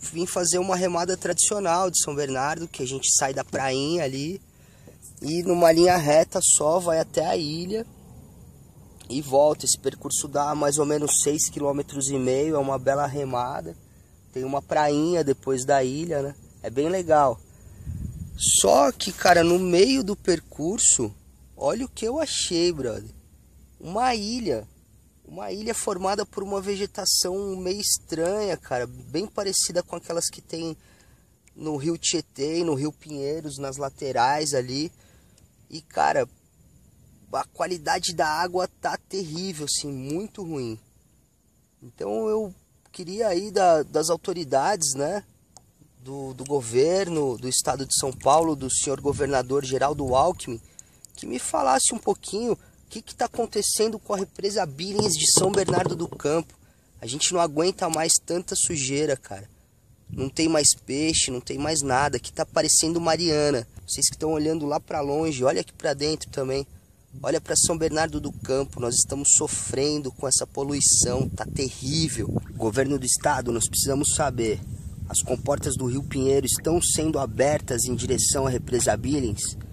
vim fazer uma remada tradicional de São Bernardo, que a gente sai da prainha ali e numa linha reta só vai até a ilha e volta. Esse percurso dá mais ou menos 6,5 km, é uma bela remada. Tem uma prainha depois da ilha, né? É bem legal. Só que, cara, no meio do percurso, olha o que eu achei, brother. Uma ilha formada por uma vegetação meio estranha, cara, bem parecida com aquelas que tem no Rio Tietê e no Rio Pinheiros, nas laterais ali. E, cara, a qualidade da água tá terrível, assim, muito ruim. Então eu queria aí das autoridades, né, do governo do estado de São Paulo, do senhor governador Geraldo Alckmin, que me falasse um pouquinho o que está acontecendo com a represa Billings de São Bernardo do Campo. A gente não aguenta mais tanta sujeira, cara. Não tem mais peixe, não tem mais nada. Aqui tá parecendo Mariana. Vocês que estão olhando lá para longe, olha aqui para dentro também. Olha para São Bernardo do Campo, nós estamos sofrendo com essa poluição, tá terrível. Governo do estado, nós precisamos saber. As comportas do Rio Pinheiro estão sendo abertas em direção à represa Billings?